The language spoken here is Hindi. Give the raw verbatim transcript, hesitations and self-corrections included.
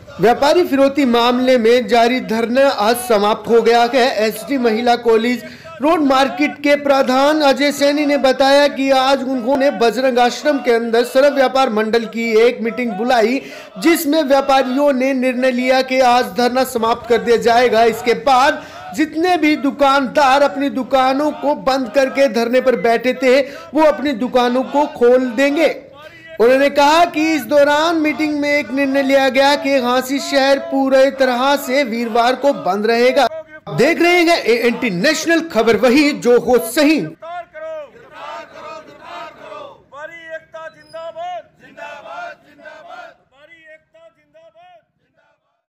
व्यापारी फिरौती मामले में जारी धरना आज समाप्त हो गया है। एसटी महिला कॉलेज रोड मार्केट के प्रधान अजय सैनी ने बताया कि आज उन्होंने बजरंग आश्रम के अंदर सर्व व्यापार मंडल की एक मीटिंग बुलाई, जिसमें व्यापारियों ने निर्णय लिया कि आज धरना समाप्त कर दिया जाएगा। इसके बाद जितने भी दुकानदार अपनी दुकानों को बंद करके धरने पर बैठे थे, वो अपनी दुकानों को खोल देंगे। उन्होंने कहा कि इस दौरान मीटिंग में एक निर्णय लिया गया कि झांसी शहर पूरी तरह से वीरवार को बंद रहेगा। देख रहे हैं ए एन टी नेशनल, खबर वही जो हो सही।